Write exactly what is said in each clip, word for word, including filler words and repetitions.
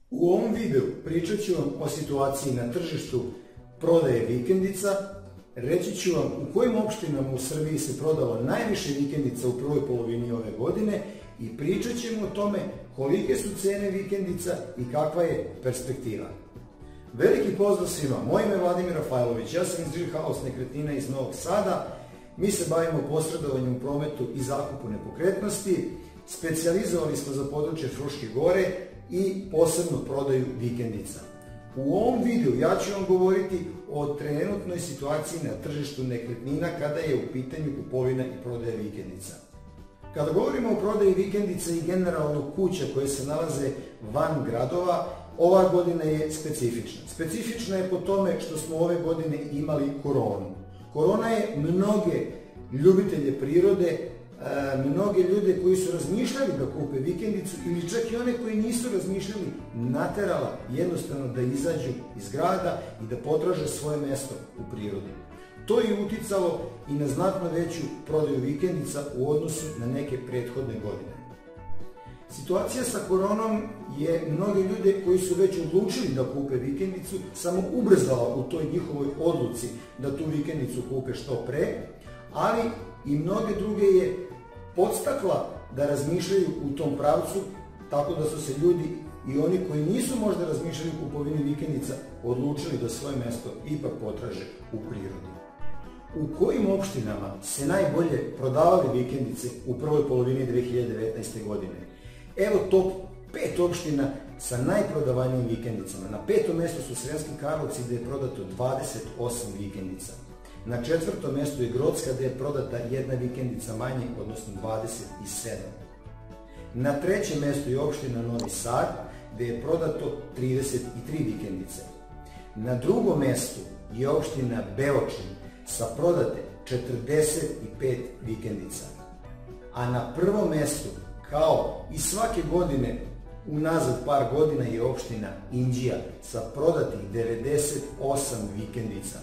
U ovom videu pričat ću vam o situaciji na tržištu prodaje vikendica, reći ću vam u kojim opštinama u Srbiji se prodalo najviše vikendica u prvoj polovini ove godine i pričat ćemo o tome kolike su cene vikendica i kakva je perspektiva. Veliki pozdrav svima, moje ime je Vladimir Rafajlović, ja sam iz Real House nekretnina iz Novog Sada, mi se bavimo posredovanjem u prometu i zakupu nepokretnosti, specijalizovali smo za područje Fruške Gore i posebno prodaju vikendica. U ovom videu ja ću vam govoriti o trenutnoj situaciji na tržištu nekretnina kada je u pitanju kupovina i prodaja vikendica. Kada govorimo o prodaji vikendica i generalno kuća koje se nalaze van gradova, ova godina je specifična. Specifična je po tome što smo ove godine imali koronu. Korona je mnoge ljubitelje prirode, mnoge ljude koji su razmišljali da kupe vikendicu ili čak i one koji nisu razmišljali naterala jednostavno da izađu iz grada i da potraže svoje mesto u prirodi. To je uticalo i na znatno veću prodaju vikendica u odnosu na neke prethodne godine. Situacija sa koronom je mnoge ljude koji su već odlučili da kupe vikendicu samo ubrzala u toj njihovoj odluci da tu vikendicu kupe što pre, ali i mnoge druge je podstakla da razmišljaju u tom pravcu, tako da su se ljudi i oni koji nisu možda razmišljali u kupovini vikendica odlučili da svoje mesto ipak potraže u prirodi. U kojim opštinama se najbolje prodavali vikendice u prvoj polovini dve hiljade devetnaeste. godine? Evo top pet opština sa najprodavanijim vikendicama. Na petom mjestu su Sremski Karlovci gde je prodato dvadeset osam vikendica. Na četvrtom mjestu je Grocka gde je prodata jedna vikendica manje, odnosno dvadeset sedam. Na trećem mjestu je opština Novi Sad gde je prodato trideset tri vikendice. Na drugom mjestu je opština Beočin sa prodate četrdeset pet vikendica. A na prvom mjestu, kao i svake godine unazad par godina, je opština Inđija sa prodatih devedeset osam vikendica.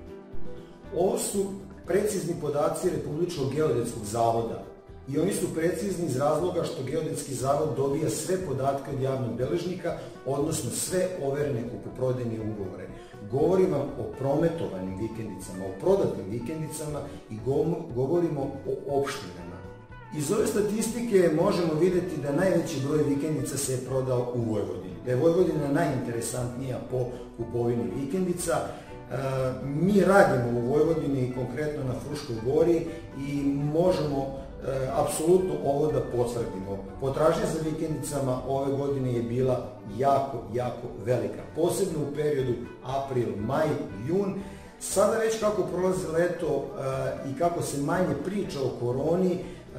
Ovo su precizni podaci Republičkog geodetskog zavoda i oni su precizni iz razloga što Geodetski zavod dobija sve podatke od javnog beležnika, odnosno sve overene kupoprodajne ugovore. Govorim vam o prometovanim vikendicama, o prodatim vikendicama i govorimo o opštinama. Iz ove statistike možemo vidjeti da najveći broj vikendica se je prodao u Vojvodini, da je Vojvodina najinteresantnija po kupovini vikendica. Mi radimo u Vojvodini, konkretno na Fruškoj Gori, i možemo apsolutno ovo da potvrdimo. Potražnja za vikendicama ove godine je bila jako, jako velika, posebno u periodu april, maj, jun. Sada već kako prolazi leto i kako se manje priča o koroni,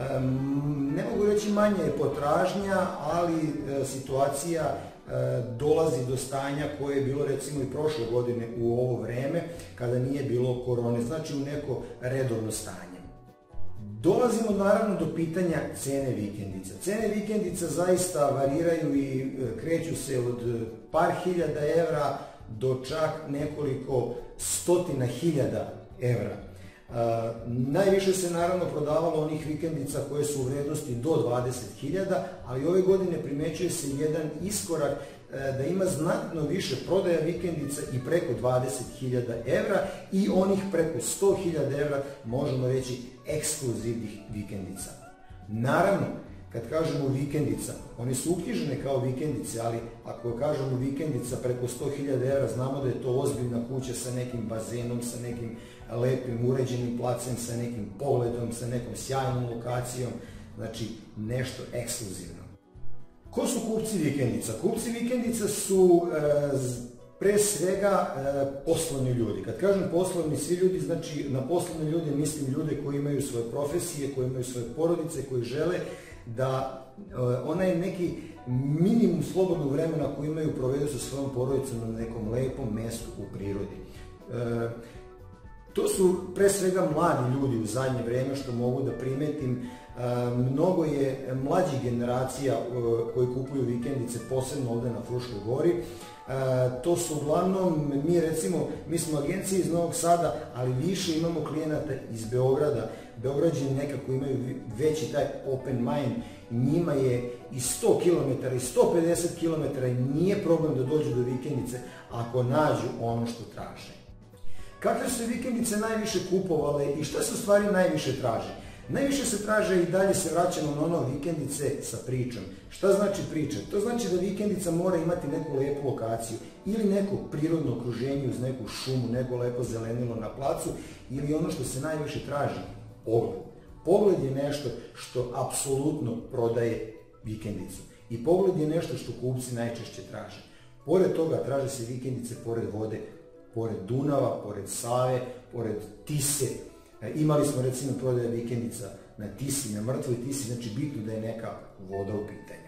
ne mogu reći manja je potražnja, ali situacija dolazi do stanja koje je bilo recimo i prošle godine u ovo vreme kada nije bilo korone, znači u neko redovno stanje. Dolazimo naravno do pitanja cene vikendica. Cene vikendica zaista variraju i kreću se od par hiljada evra do čak nekoliko stotina hiljada evra. Najviše se naravno prodavalo onih vikendica koje su u vrednosti do dvadeset hiljada, ali ove godine primećuje se jedan iskorak da ima znatno više prodaja vikendica i preko dvadeset hiljada evra i onih preko sto hiljada evra, možemo reći ekskluzivnih vikendica. Naravno, kad kažemo vikendica, one su uknjižene kao vikendice, ali ako kažemo vikendica preko sto hiljada evra, znamo da je to ozbiljna kuća sa nekim bazenom, sa nekim lepim uređenim placem, sa nekim pogledom, sa nekom sjajnom lokacijom, znači nešto ekskluzivno. Ko su kupci vikendica? Kupci vikendica su pre svega poslovni ljudi. Kad kažem poslovni svi ljudi, znači na poslovne ljude mislim ljude koji imaju svoje profesije, koji imaju svoje porodice, koji žele da onaj neki minimum slobodnog vremena koji imaju provedu sa svojom porodicom na nekom lepom mestu u prirodi. To su pre svega mladi ljudi u zadnje vreme, što mogu da primetim. Mnogo je mlađih generacija koji kupuju vikendice, posebno ovdje na Fruškoj gori. To su uglavnom, mi recimo, mi smo agencija iz Novog Sada, ali više imamo klijenata iz Beograda. Beograđani nekako imaju veći taj open mind, njima je i sto kilometara i sto pedeset kilometara i nije problem da dođu do vikendice ako nađu ono što traže. Kakve su vikendice najviše kupovale i šta se u stvari najviše traže? Najviše se traže i dalje se vraćamo na ono vikendice sa pričom. Šta znači priča? To znači da vikendica mora imati neku lepu lokaciju ili neko prirodno okruženje uz neku šumu, neko lepo zelenilo na placu ili ono što se najviše traži, pogled. Pogled je nešto što apsolutno prodaje vikendicu i pogled je nešto što kupci najčešće traže. Pored toga traže se vikendice pored vode, pored Dunava, pored Save, pored Tise. Imali smo recimo prodaje vikendica na Tisi, na mrtvoj Tisi, znači bitno da je neka voda u pitanju.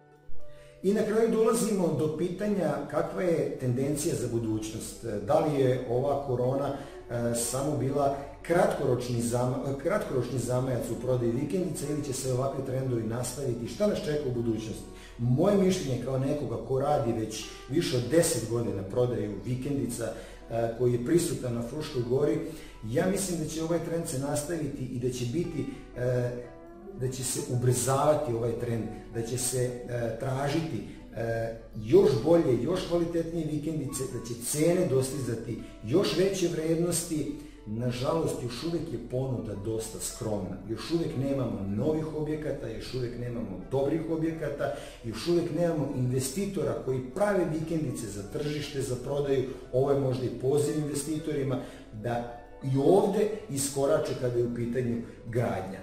I na kraju dolazimo do pitanja kakva je tendencija za budućnost. Da li je ova korona e, samo bila kratkoročni, zama, kratkoročni zamajac u prodaji vikendica ili će se ovakvi trendovi nastaviti? Šta nas čeka u budućnosti? Moje mišljenje kao nekoga ko radi već više od deset godina prodaju vikendica, koji je prisutan na Fruškoj gori, ja mislim da će ovaj trend se nastaviti i da će biti, da će se ubrzavati ovaj trend, da će se tražiti još bolje, još kvalitetnije vikendice, da će cene dostizati još veće vrednosti. Nažalost, još uvijek je ponuda dosta skromna. Još uvijek nemamo novih objekata, još uvijek nemamo dobrih objekata, još uvijek nemamo investitora koji prave vikendice za tržište, za prodaju. Ovo je možda i poziv investitorima da i ovdje iskorače kada je u pitanju gradnja.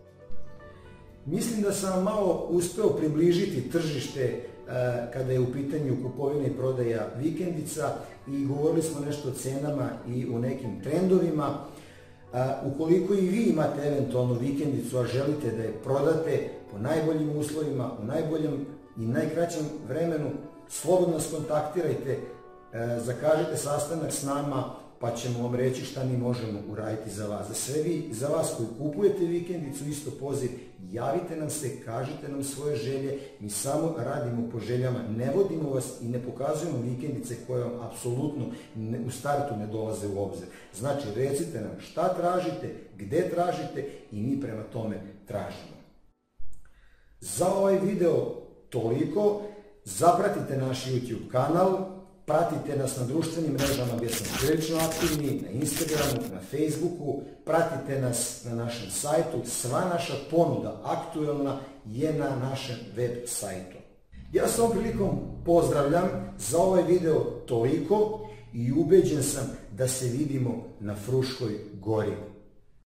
Mislim da sam vam malo uspeo približiti tržište kada je u pitanju kupovina i prodaja vikendica i govorili smo nešto o cenama i o nekim trendovima. Ukoliko i vi imate eventualno vikendicu, a želite da je prodate po najboljim uslovima, u najboljem i najkraćem vremenu, slobodno nas kontaktirajte, zakažite sastanak s nama, pa ćemo vam reći šta mi možemo uraditi za vas. Za sve vi, za vas koji kupujete vikendicu, isto poziv, javite nam se, kažite nam svoje želje, mi samo radimo po željama, ne vodimo vas i ne pokazujemo vikendice koje vam apsolutno u startu ne dolaze u obzir. Znači, recite nam šta tražite, gde tražite i mi prema tome tražimo. Za ovaj video toliko, zapratite naš YouTube kanal, pratite nas na društvenim mrežama gdje smo prilično aktivni, na Instagramu, na Facebooku, pratite nas na našem sajtu, sva naša ponuda aktuelna je na našem web sajtu. Ja s ovom prilikom pozdravljam, za ovaj video toliko i ubeđen sam da se vidimo na Fruškoj gori.